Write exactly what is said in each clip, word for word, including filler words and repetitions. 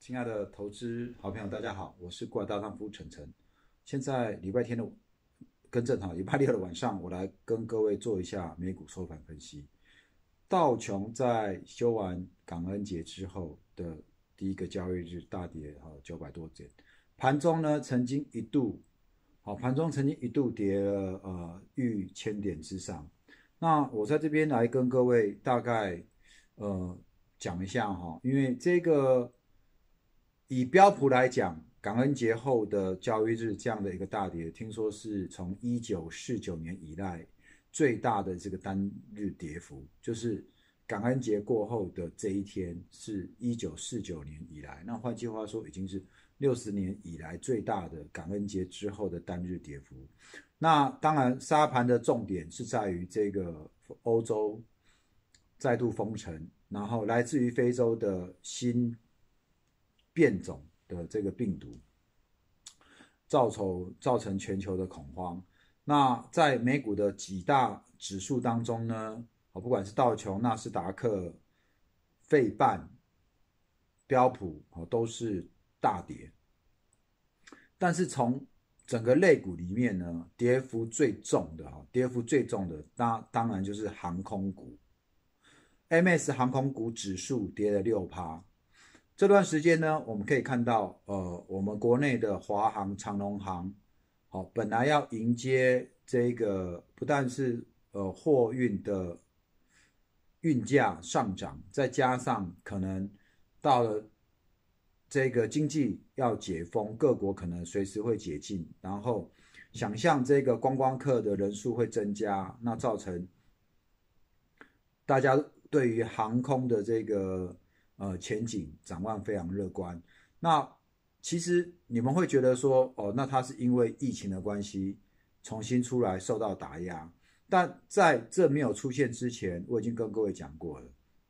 亲爱的投资好朋友，大家好，我是国海大丈夫陈晨。现在礼拜天的更正哈，礼拜六的晚上，我来跟各位做一下美股收盘分析。道琼在休完感恩节之后的第一个交易日大跌哈九百多点，盘中呢曾经一度好，盘中曾经一度跌了呃逾千点之上。那我在这边来跟各位大概呃讲一下哈，因为这个以标普来讲，感恩节后的交易日这样的一个大跌，听说是从一九四九年以来最大的这个单日跌幅，就是感恩节过后的这一天是一九四九年以来，那换句话说，已经是六十年以来最大的感恩节之后的单日跌幅。那当然，沙盘的重点是在于这个欧洲再度封城，然后来自于非洲的新变种的这个病毒，造成造成全球的恐慌。那在美股的几大指数当中呢，不管是道琼、纳斯达克、费半、标普，都是大跌。但是从整个类股里面呢，跌幅最重的，跌幅最重的，当当然就是航空股。M S 航空股指数跌了 百分之六。这段时间呢，我们可以看到，呃，我们国内的华航、长荣航，好、哦，本来要迎接这个，不但是呃货运的运价上涨，再加上可能到了这个经济要解封，各国可能随时会解禁，然后想象这个观光客的人数会增加，那造成大家对于航空的这个呃前景展望非常乐观。那其实你们会觉得说，哦，那它是因为疫情的关系重新出来受到打压，但在这没有出现之前，我已经跟各位讲过了，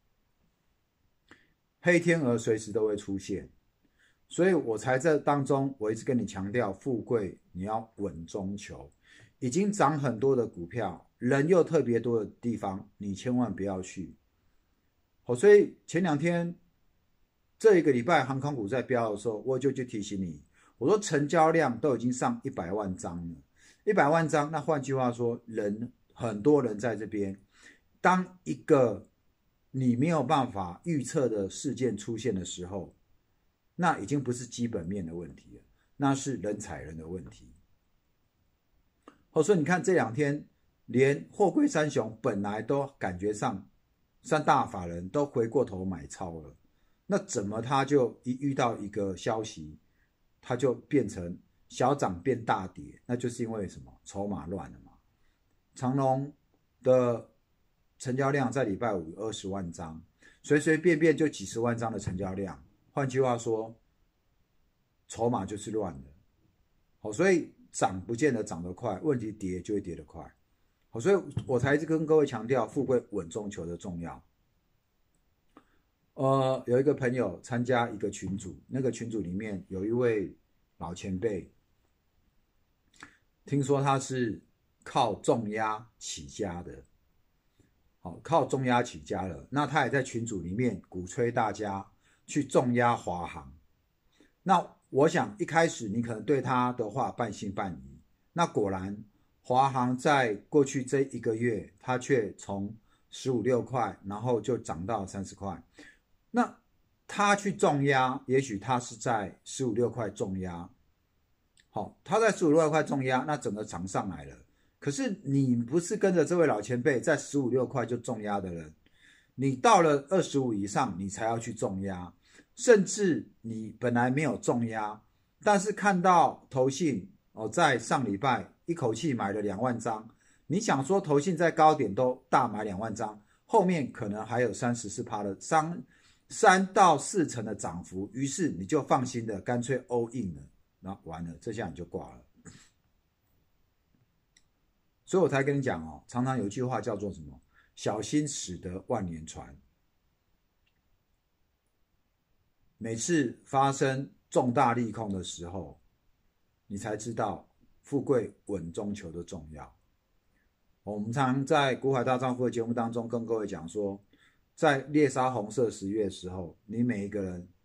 黑天鹅随时都会出现。所以我才在当中，我一直跟你强调，富贵你要稳中求。已经涨很多的股票，人又特别多的地方，你千万不要去。好，所以前两天这一个礼拜航空股在飙的时候，我就去提醒你，我说成交量都已经上一百万张了，一百万张，那换句话说，人很多人在这边，当一个你没有办法预测的事件出现的时候，那已经不是基本面的问题了，那是人踩人的问题。好，所以你看这两天，连货柜三雄本来都感觉上三大法人都回过头买超了，那怎么他就一遇到一个消息，他就变成小涨变大跌？那就是因为什么？筹码乱了嘛。长荣的成交量在礼拜五二十万张，随随便便就几十万张的成交量。换句话说，筹码就是乱的。好，所以涨不见得涨得快，问题跌就会跌得快。好，所以我才一直跟各位强调富贵稳中求的重要。呃，有一个朋友参加一个群组，那个群组里面有一位老前辈，听说他是靠重压起家的。好，靠重压起家了，那他也在群组里面鼓吹大家去重压华航。那我想一开始你可能对他的话半信半疑，那果然华航在过去这一个月，它却从十五六块，然后就涨到三十块。那他去重压，也许他是在十五六块重压，好，他在十五六块重压，那整个涨上来了。可是你不是跟着这位老前辈在十五六块就重压的人，你到了二十五以上你才要去重压，甚至你本来没有重压，但是看到投信哦在上礼拜一口气买了两万张，你想说投信在高点都大买两万张，后面可能还有 百分之三十四 的三三到四成的涨幅，于是你就放心的干脆 all in 了，那完了，这下你就挂了。所以我才跟你讲哦，常常有一句话叫做什么？小心驶得万年船。每次发生重大利空的时候，你才知道富贵稳中求的重要。我们常在股海大丈夫的节目当中跟各位讲说，在猎杀红色十月的时候，你每一个人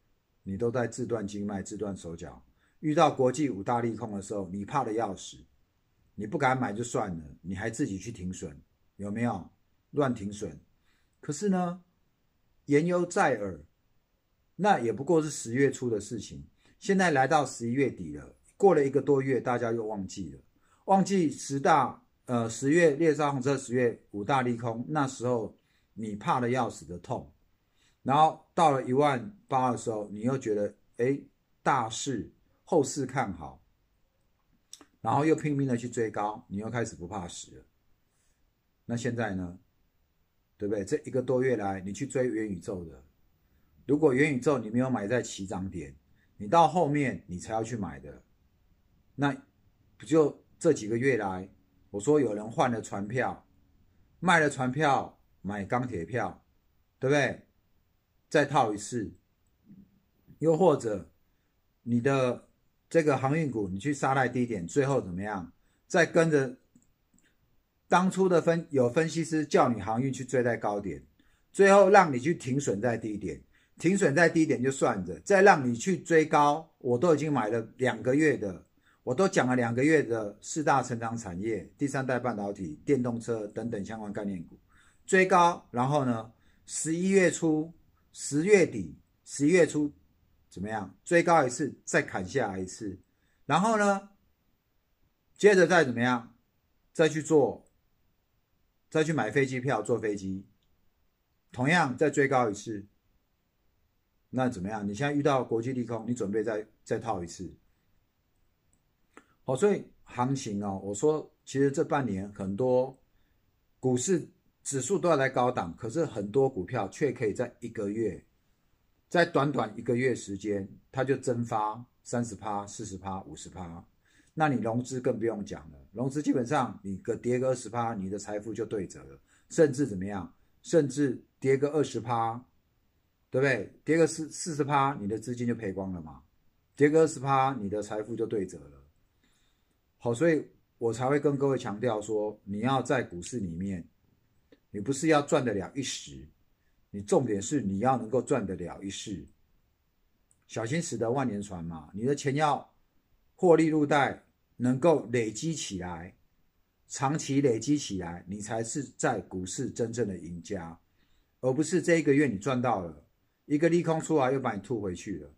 你都在自断经脉、自断手脚。遇到国际五大利空的时候，你怕的要死，你不敢买就算了，你还自己去停损，有没有？乱停损。可是呢，言犹在耳，那也不过是十月初的事情。现在来到十一月底了，过了一个多月，大家又忘记了，忘记十大呃十月猎杀红车十月五大利空，那时候你怕的要死的痛，然后到了一万八的时候，你又觉得哎大势后市看好，然后又拼命的去追高，你又开始不怕死了。那现在呢？对不对？这一个多月来，你去追元宇宙的，如果元宇宙你没有买在起涨点，你到后面你才要去买的，那不就这几个月来，我说有人换了船票，卖了船票买钢铁票，对不对？再套一次，又或者你的这个航运股，你去杀在低点，最后怎么样？再跟着当初的分有分析师叫你航运去追在高点，最后让你去停损在低点，停损在低点就算着，再让你去追高，我都已经买了两个月的，我都讲了两个月的四大成长产业、第三代半导体、电动车等等相关概念股，追高，然后呢，十一月初、十月底、十一月初怎么样？追高一次，再砍下来一次，然后呢，接着再怎么样？再去做。再去买飞机票坐飞机，同样再追高一次，那怎么样？你现在遇到国际利空，你准备再再套一次。好，所以行情哦，我说其实这半年很多股市指数都要来高档，可是很多股票却可以在一个月，在短短一个月时间，它就蒸发 百分之三十、百分之四十、百分之五十。那你融资更不用讲了，融资基本上你个跌个 百分之二十， 你的财富就对折了，甚至怎么样？甚至跌个 百分之二十， 对不对？跌个 百分之四十， 你的资金就赔光了嘛，跌个 百分之二十， 你的财富就对折了。好，所以我才会跟各位强调说，你要在股市里面，你不是要赚得了一时，你重点是你要能够赚得了一世。小心驶得万年船嘛，你的钱要获利入袋，能够累积起来，长期累积起来，你才是在股市真正的赢家，而不是这一个月你赚到了一个利空出来又把你吐回去了。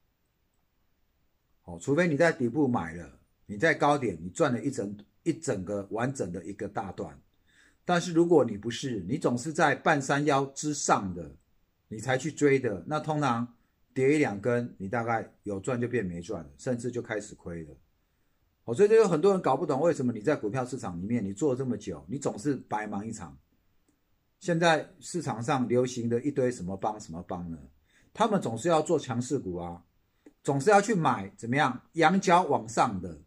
哦，除非你在底部买了，你在高点你赚了一整一整个完整的一个大段，但是如果你不是，你总是在半山腰之上的，你才去追的，那通常跌一两根，你大概有赚就变没赚了，甚至就开始亏了。哦，所以就有很多人搞不懂为什么你在股票市场里面你做了这么久，你总是白忙一场。现在市场上流行的一堆什么帮什么帮呢？他们总是要做强势股啊，总是要去买怎么样仰角往上的，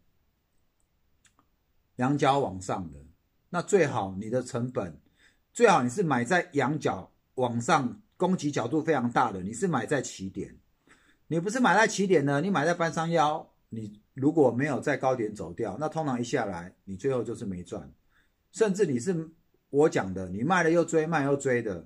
仰角往上的，那最好你的成本，最好你是买在仰角往上，攻击角度非常大的，你是买在起点。你不是买在起点呢，你买在半山腰，你如果没有在高点走掉，那通常一下来，你最后就是没赚，甚至你是我讲的，你卖了又追，卖又追的，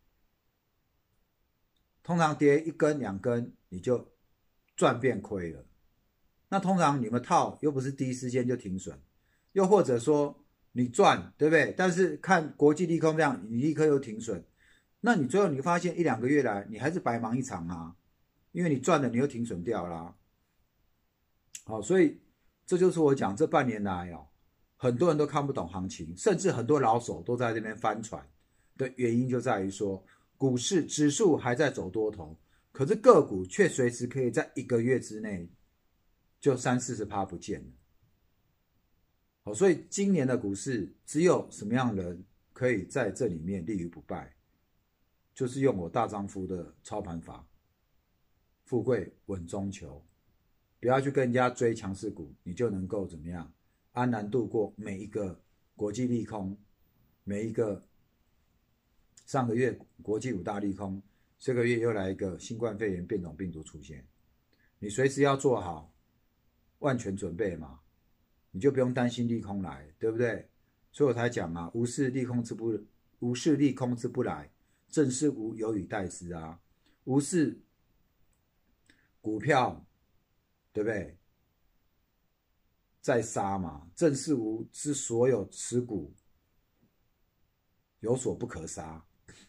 通常跌一根两根，你就赚变亏了。那通常你们套又不是第一时间就停损，又或者说你赚，对不对？但是看国际利空这样，你立刻又停损，那你最后你发现一两个月来，你还是白忙一场啊，因为你赚了，你又停损掉啦。好，所以这就是我讲这半年来哦，很多人都看不懂行情，甚至很多老手都在这边翻船的原因就在于说，股市指数还在走多头，可是个股却随时可以在一个月之内就三四十趴不见了。好，所以今年的股市只有什么样的人可以在这里面立于不败，就是用我大丈夫的操盘法，富贵稳中求。不要去跟人家追强势股，你就能够怎么样安然度过每一个国际利空，每一个上个月国际五大利空，这个月又来一个新冠肺炎变种病毒出现，你随时要做好万全准备嘛，你就不用担心利空来，对不对？所以我才讲啊，无视利空之不无视利空之不来，正是无有以待之啊，无视股票，对不对？在杀嘛，郑世无之所有持股有所不可杀。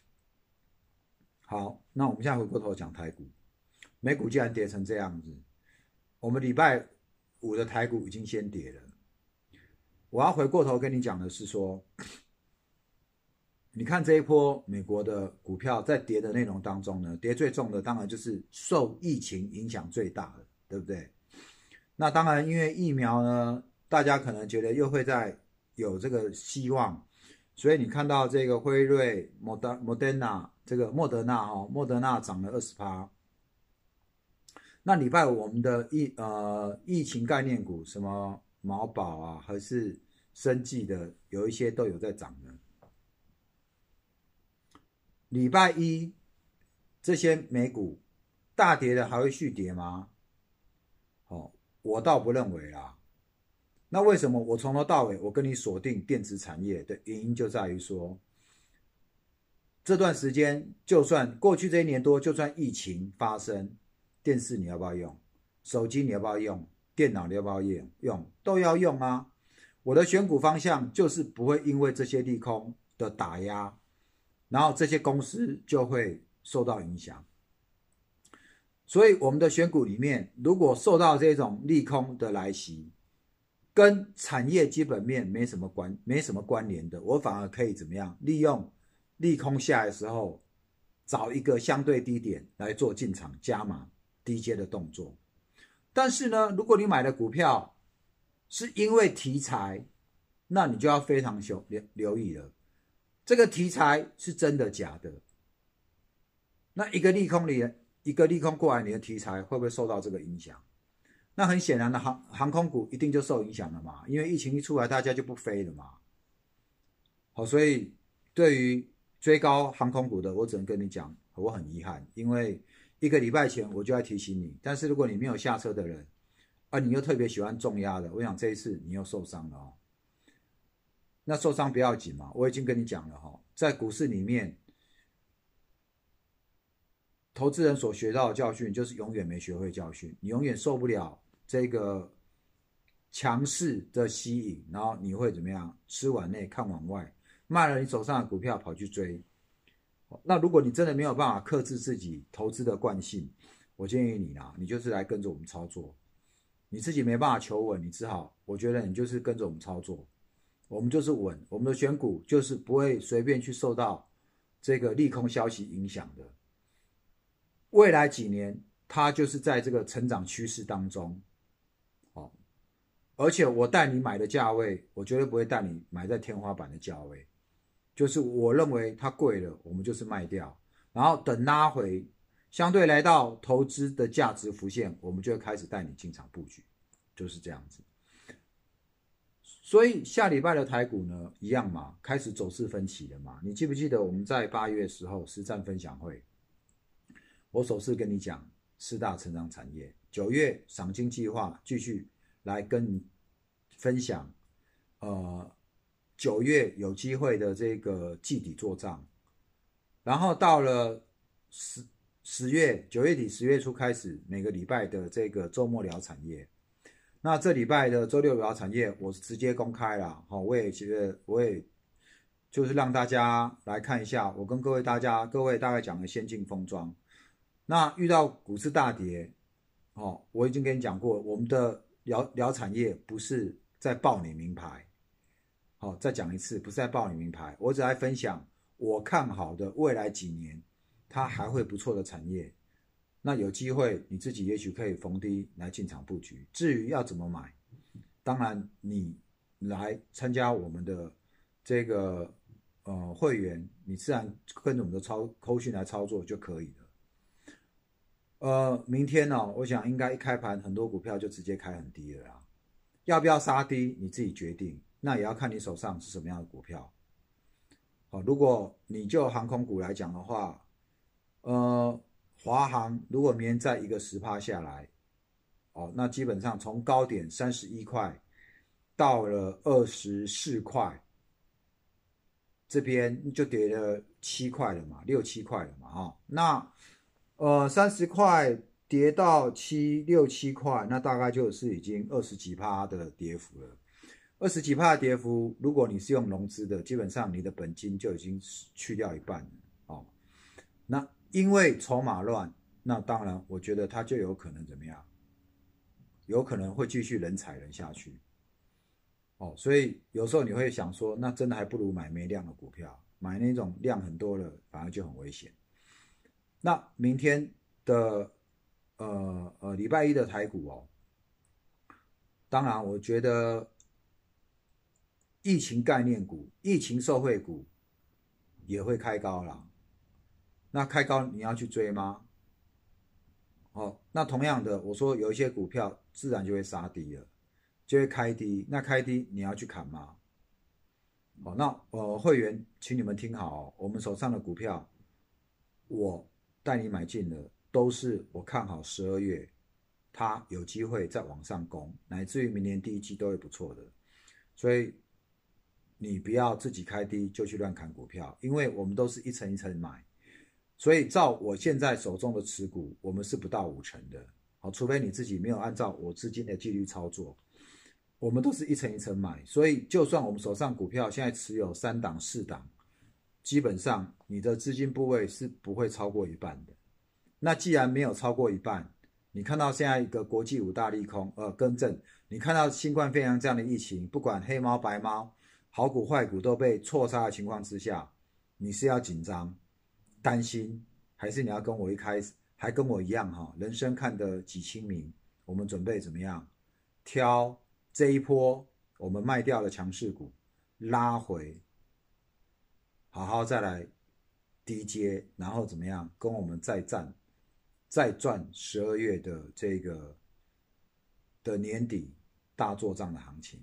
好，那我们现在回过头讲台股，美股既然跌成这样子，我们礼拜五的台股已经先跌了。我要回过头跟你讲的是说，你看这一波美国的股票在跌的内容当中呢，跌最重的当然就是受疫情影响最大的，对不对？那当然，因为疫苗呢，大家可能觉得又会在有这个希望，所以你看到这个辉瑞、莫德、莫德纳这个莫德纳哈，莫德纳涨了 百分之二十。那礼拜五我们的疫呃疫情概念股，什么毛宝啊，还是生技的，有一些都有在涨的。礼拜一这些美股大跌的还会续跌吗？哦，我倒不认为啦。那为什么我从头到尾我跟你锁定电子产业的原因就在于说，这段时间就算过去这一年多，就算疫情发生，电视你要不要用？手机你要不要用？电脑你要不要用？用都要用啊。我的选股方向就是不会因为这些利空的打压，然后这些公司就会受到影响。所以我们的选股里面，如果受到这种利空的来袭，跟产业基本面没什么关没什么关联的，我反而可以怎么样？利用利空下来的时候，找一个相对低点来做进场加码低阶的动作。但是呢，如果你买的股票是因为题材，那你就要非常留意了，这个题材是真的假的？那一个利空里，一个利空过来，你的题材会不会受到这个影响？那很显然的航航空股一定就受影响了嘛，因为疫情一出来，大家就不飞了嘛。好，所以对于追高航空股的，我只能跟你讲，我很遗憾，因为一个礼拜前我就在提醒你，但是如果你没有下车的人，啊，你又特别喜欢重压的，我想这一次你又受伤了哦。那受伤不要紧嘛，我已经跟你讲了哈，在股市里面，投资人所学到的教训就是永远没学会教训，你永远受不了这个强势的吸引，然后你会怎么样？吃碗内看碗外，卖了你手上的股票跑去追。那如果你真的没有办法克制自己投资的惯性，我建议你啦，你就是来跟着我们操作。你自己没办法求稳，你只好，我觉得你就是跟着我们操作。我们就是稳，我们的选股就是不会随便去受到这个利空消息影响的。未来几年，它就是在这个成长趋势当中，哦，而且我带你买的价位，我绝对不会带你买在天花板的价位，就是我认为它贵了，我们就是卖掉，然后等拉回，相对来到投资的价值浮现，我们就会开始带你进场布局，就是这样子。所以下礼拜的台股呢，一样嘛，开始走势分歧了嘛。你记不记得我们在八月的时候实战分享会，我首次跟你讲四大成长产业，九月赏金计划继续来跟你分享，呃，九月有机会的这个季底做账，然后到了十十月九月底十月初开始，每个礼拜的这个周末聊产业。那这礼拜的周六聊产业，我直接公开了，我也觉得我也就是让大家来看一下，我跟各位大家各位大概讲的先进封装。那遇到股市大跌，哦，我已经跟你讲过，我们的聊聊产业不是在报你名牌，好，再讲一次，不是在报你名牌，我只在分享我看好的未来几年它还会不错的产业。那有机会你自己也许可以逢低来进场布局，至于要怎么买，当然你来参加我们的这个呃会员，你自然跟着我们的操扣讯来操作就可以了。呃，明天呢、哦，我想应该一开盘很多股票就直接开很低了啦，要不要杀低你自己决定，那也要看你手上是什么样的股票。好，如果你就航空股来讲的话，呃。华航如果明天再一个 百分之十 下来，哦，那基本上从高点三十一块到了二十四块，这边就跌了七块了嘛，六七块了嘛，哈、哦。那呃三十块跌到七六七块，那大概就是已经二十几趴的跌幅了。二十几趴的跌幅，如果你是用融资的，基本上你的本金就已经去掉一半了哦。那因为筹码乱，那当然我觉得它就有可能怎么样？有可能会继续人踩人下去。哦，所以有时候你会想说，那真的还不如买没量的股票，买那种量很多的，反而就很危险。那明天的呃呃礼拜一的台股哦，当然我觉得疫情概念股、疫情受惠股也会开高啦。那开高你要去追吗？哦，那同样的，我说有一些股票自然就会杀低了，就会开低。那开低你要去砍吗？哦，那呃会员，请你们听好哦，我们手上的股票，我带你买进的都是我看好十二月它有机会再往上攻，乃至于明年第一季都会不错的。所以你不要自己开低就去乱砍股票，因为我们都是一层一层买。所以照我现在手中的持股，我们是不到五成的。好，除非你自己没有按照我资金的纪律操作，我们都是一层一层买。所以就算我们手上股票现在持有三档、四档，基本上你的资金部位是不会超过一半的。那既然没有超过一半，你看到现在一个国际五大利空，呃，更正，你看到新冠肺炎这样的疫情，不管黑猫白猫，好股坏股都被错杀的情况之下，你是要紧张、担心，还是你要跟我一开始还跟我一样哈，人生看得几清明？我们准备怎么样？挑这一波我们卖掉的强势股，拉回，好好再来低接，然后怎么样？跟我们再战。再赚十二月的这个的年底大做账的行情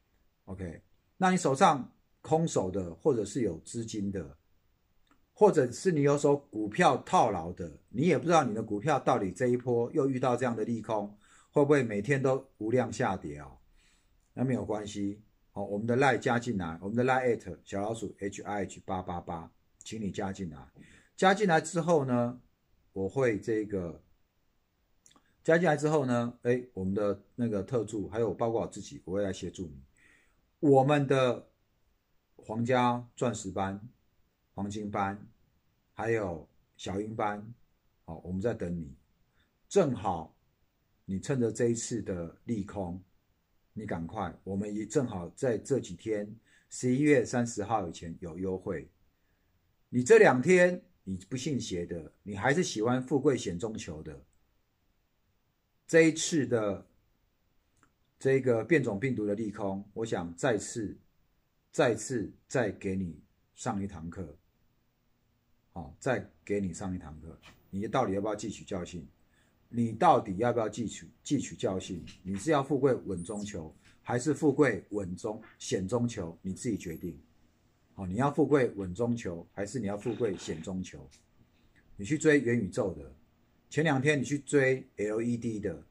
，OK？ 那你手上空手的，或者是有资金的，或者是你有手股票套牢的，你也不知道你的股票到底这一波又遇到这样的利空，会不会每天都无量下跌哦？那没有关系，好，我们的 LINE 加进来，我们的 LINE at 小老鼠 H I H 八八八，请你加进来。加进来之后呢？我会这个加进来之后呢，哎，我们的那个特助，还有包括我自己，我会来协助你。我们的皇家钻石班、黄金班，还有小鹰班，好，我们在等你。正好你趁着这一次的利空，你赶快，我们也正好在这几天，十一月三十号以前有优惠。你这两天。你不信邪的，你还是喜欢富贵险中求的。这一次的这个变种病毒的利空，我想再次、再次再给你上一堂课，好，再给你上一堂课。你到底要不要汲取教训？你到底要不要汲取汲取教训？你是要富贵稳中求，还是富贵稳中险中求？你自己决定。好，你要富贵稳中求，还是你要富贵险中求？你去追元宇宙的，前两天你去追 L E D 的，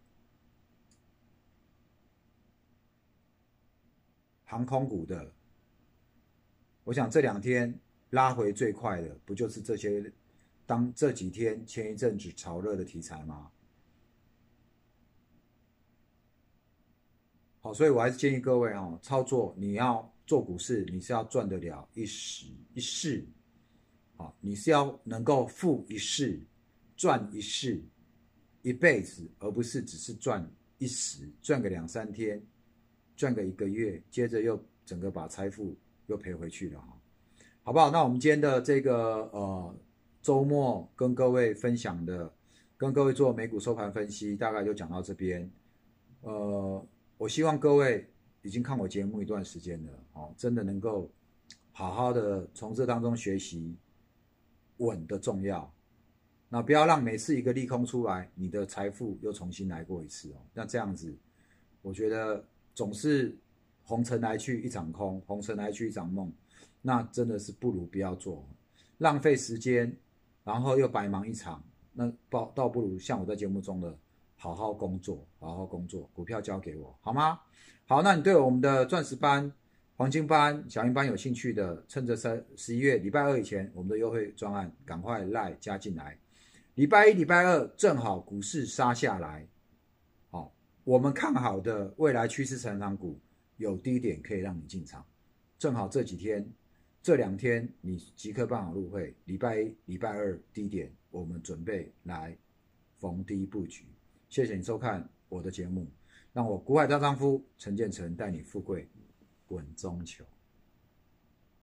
航空股的，我想这两天拉回最快的，不就是这些？当这几天前一阵子炒热的题材吗？好，所以我还是建议各位哦，操作你要。做股市你是要赚得了一时一世，好，你是要能够富一世，赚一世，一辈子，而不是只是赚一时，赚个两三天，赚个一个月，接着又整个把财富又赔回去了哈，好不好？那我们今天的这个呃周末跟各位分享的，跟各位做美股收盘分析，大概就讲到这边。呃，我希望各位。已经看我节目一段时间了，哦，真的能够好好的从这当中学习稳的重要。那不要让每次一个利空出来，你的财富又重新来过一次哦。那这样子，我觉得总是红尘来去一场空，红尘来去一场梦，那真的是不如不要做，浪费时间，然后又白忙一场。那倒不如像我在节目中的好好工作，好好工作，股票交给我，好吗？好，那你对我们的钻石班、黄金班、小鹰班有兴趣的，趁着十一月礼拜二以前，我们的优惠专案赶快 LINE 加进来。 礼拜一、礼拜二正好股市杀下来，好、哦，我们看好的未来趋势成长股有低点可以让你进场，正好这几天、这两天你即刻办好入会，礼拜一、礼拜二低点，我们准备来逢低布局。谢谢你收看我的节目，让我股海大丈夫陈建成带你富贵稳中求。